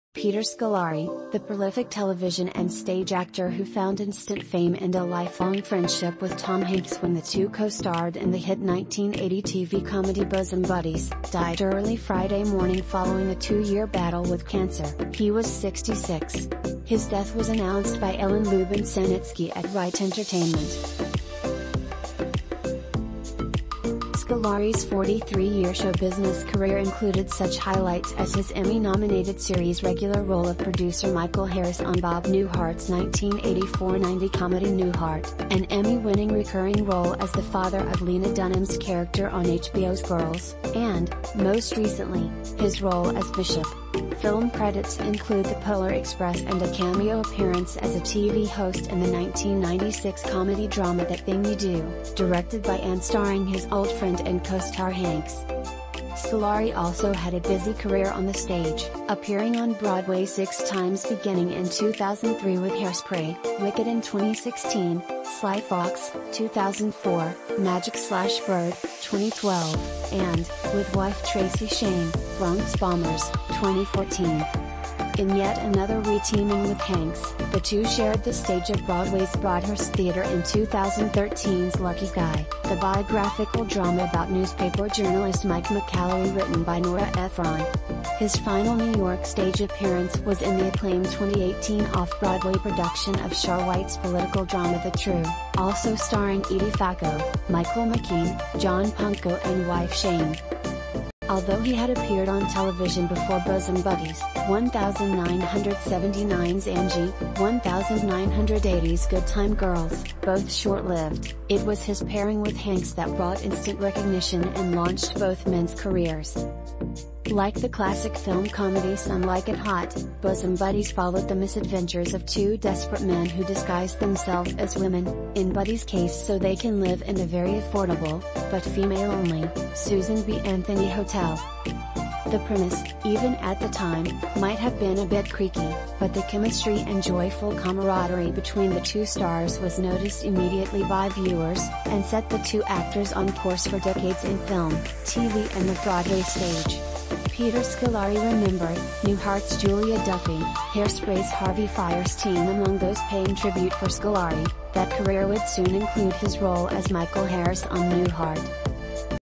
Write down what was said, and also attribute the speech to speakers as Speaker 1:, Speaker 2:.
Speaker 1: Peter Scolari, the prolific television and stage actor who found instant fame and a lifelong friendship with Tom Hanks when the two co-starred in the hit 1980 TV comedy Bosom Buddies, died early Friday morning following a 2-year battle with cancer. He was 66. His death was announced by Ellen Lubin-Sanitsky at Right Entertainment. Scolari's 43-year show business career included such highlights as his Emmy-nominated series regular role of producer Michael Harris on Bob Newhart's 1984-90 comedy Newhart, an Emmy-winning recurring role as the father of Lena Dunham's character on HBO's Girls, and, most recently, his role as Bishop. Film credits include The Polar Express and a cameo appearance as a TV host in the 1996 comedy drama That Thing You Do, directed by and starring his old friend and co-star Hanks. Scolari also had a busy career on the stage, appearing on Broadway 6 times beginning in 2003 with Hairspray, Wicked in 2016, Sly Fox, 2004, Magic/Bird, 2012, and, with wife Tracy Shane, Bronx Bombers, 2014. In yet another re-teaming with Hanks, the two shared the stage of Broadway's Broadhurst Theatre in 2013's Lucky Guy, the biographical drama about newspaper journalist Mike McAlary written by Nora Ephron. His final New York stage appearance was in the acclaimed 2018 off-Broadway production of Char White's political drama The True, also starring Edie Falco, Michael McKean, John Punko and wife Shane. Although he had appeared on television before Bosom Buddies, 1979's Angie, 1980's Good Time Girls, both short-lived, it was his pairing with Hanks that brought instant recognition and launched both men's careers. Like the classic film comedy Some Like It Hot, Bosom Buddies followed the misadventures of two desperate men who disguise themselves as women, in Buddy's case so they can live in the very affordable, but female-only, Susan B. Anthony Hotel. The premise, even at the time, might have been a bit creaky, but the chemistry and joyful camaraderie between the two stars was noticed immediately by viewers, and set the two actors on course for decades in film, TV and the Broadway stage. Peter Scolari remembered Newhart's Julia Duffy, Hairspray's Harvey Fierstein among those paying tribute for Scolari. That career would soon include his role as Michael Harris on Newhart.